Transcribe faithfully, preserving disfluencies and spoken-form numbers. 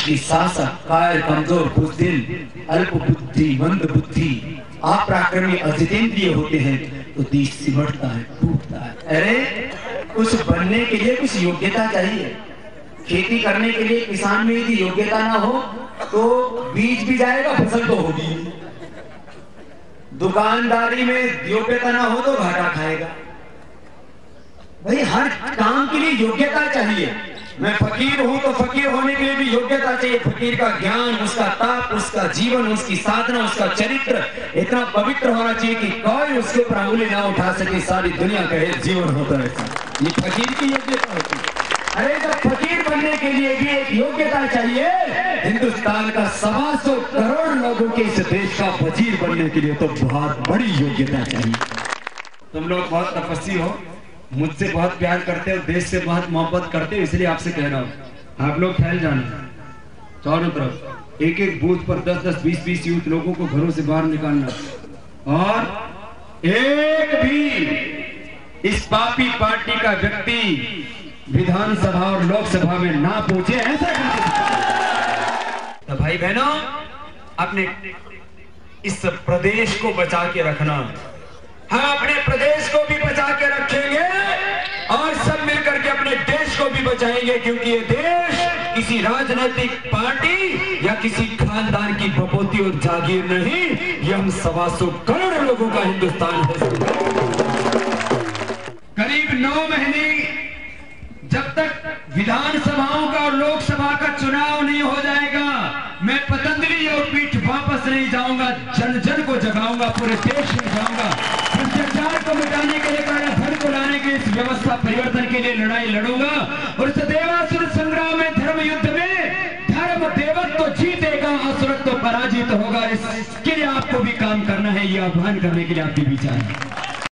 निशाचर, कायर, कमजोर, बुजदिल, अल्प बुद्धि, मंद बुद्धि, अपराक्रमी, अजितेंद्रिय होते हैं तो देश सिमटता है, टूटता है। अरे कुछ बनने के लिए कुछ योग्यता चाहिए। खेती करने के लिए किसान में यदि योग्यता ना हो तो बीज भी जाएगा, फसल तो होगी। दुकानदारी में योग्यता ना हो तो घाटा खाएगा। भाई हर काम के लिए योग्यता चाहिए। मैं फकीर हूं तो फकीर होने के लिए भी योग्यता चाहिए। फकीर का ज्ञान, उसका ताप, उसका जीवन, उसकी साधना, उसका चरित्र इतना पवित्र होना चाहिए कि कोई उसके ऊपर अंगुली ना उठा सके, सारी दुनिया कहे जीवन होता है। ये फकीर की योग्यता होती है। अरे जब फकीर बनने के लिए भी एक योग्यता चाहिए, हिंदुस्तान का सवा सौ करोड़ लोगों के इस देश का वजीर बनने के लिए तो बहुत बड़ी योग्यता चाहिए। तुम लोग बहुत तपस्वी हो, मुझसे बहुत प्यार करते हो, देश से बहुत मोहब्बत करते हो, इसलिए आपसे कह रहा हूँ आप लोग फैल जाना चारों तरफ। एक एक बूथ पर दस दस बीस बीस यूथ लोगों को घरों से बाहर निकालना, और एक भी इस पापी पार्टी का व्यक्ति विधानसभा और लोकसभा में ना पहुंचे, ऐसा तो भाई बहनों अपने इस प्रदेश को बचा के रखना। हम अपने प्रदेश को भी बचा के रखेंगे और सब मिलकर के अपने देश को भी बचाएंगे, क्योंकि ये देश किसी राजनीतिक पार्टी या किसी खानदान की बपोती और जागीर नहीं, ये हम सवा सौ करोड़ लोगों का हिंदुस्तान है। करीब नौ महीने जब तक विधानसभाओं का और लोकसभा का चुनाव नहीं हो जाएगा, मैं पतंजलि और पीठ वापस नहीं जाऊंगा। जन जन को जगाऊंगा, पूरे देश में जाऊंगा, भ्रष्टाचार को मिटाने के लिए, काला धन को लाने के इस व्यवस्था परिवर्तन के लिए लड़ाई लड़ूंगा। और इस देवासुर संग्राम में, धर्म युद्ध में धर्म देवत्व तो जीतेगा, असुरत्व तो पराजित होगा। इसके लिए आपको भी काम करना है, ये आह्वान करने के लिए आपके बीच आए।